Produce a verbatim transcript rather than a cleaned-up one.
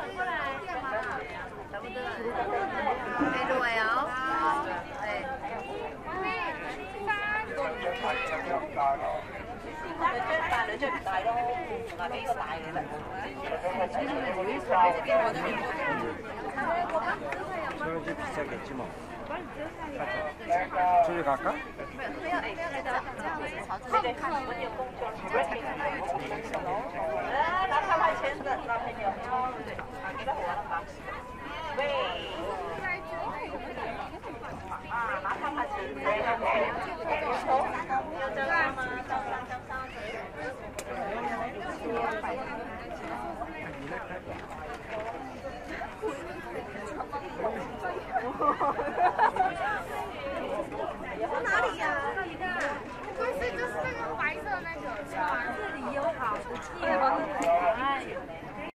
差不多。哎，对哦。对。大女最唔大咯，嗱呢個大嘅啦。 저렇게 비싸겠지 뭐. 저기 갈까?